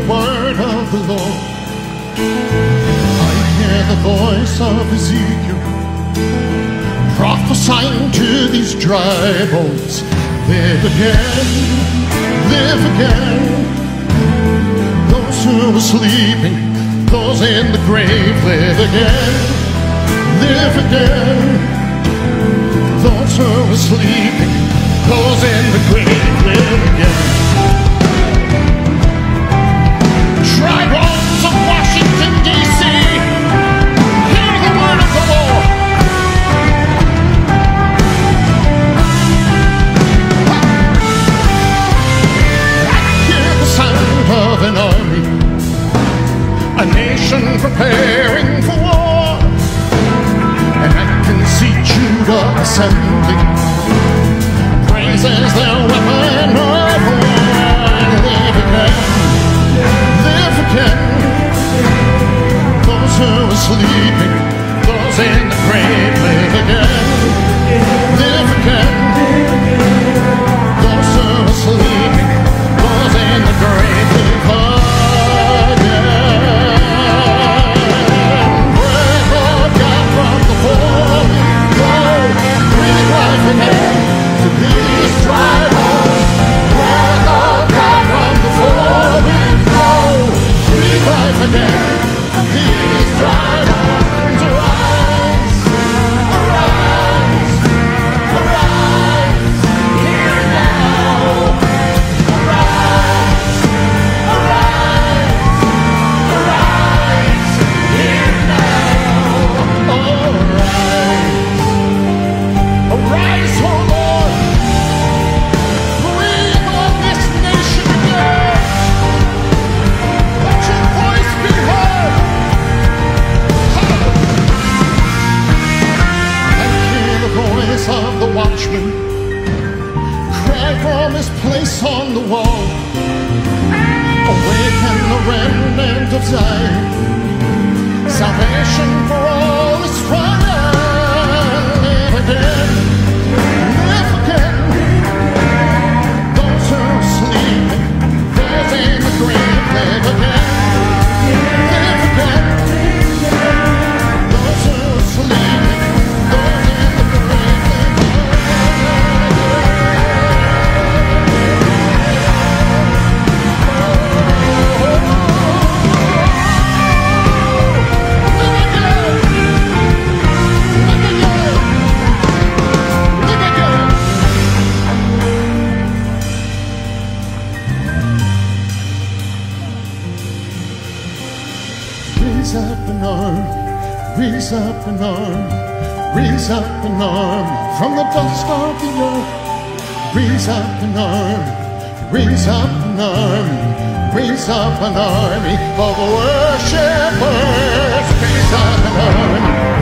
the word of the Lord. I hear the voice of Ezekiel prophesying to these dry bones. Live again, live again. Those who are sleeping, those in the grave, live again, live again. Those who are sleeping, those in the grave, live again. Dry bones of Washington, D.C., hear the word of the Lord. Of an army, a nation preparing for war, and I can see Judah assembling, praises their weapon of war. Live again, live again. Those who are sleeping, those in the grave, live again, live again. Those who are sleeping, those in the grave, live again. Breath of God from the holy throne, breathe life again to these dry bones. Breath of God from the holy throne, breathe life again to these dry bones. Arise, arise, arise, here now. Of the watchman, cry from his place on the wall. Awaken the remnant of Zion. Salvation for all is found. Live again, live again. Those who are sleeping, those in the grave, live again, live again. Those who are sleeping, those in the grave. Raise up an arm, raise up an arm, raise up an arm from the dust of the earth. Raise up an arm, raise up an arm, raise up an army of worshipers. Raise up an arm.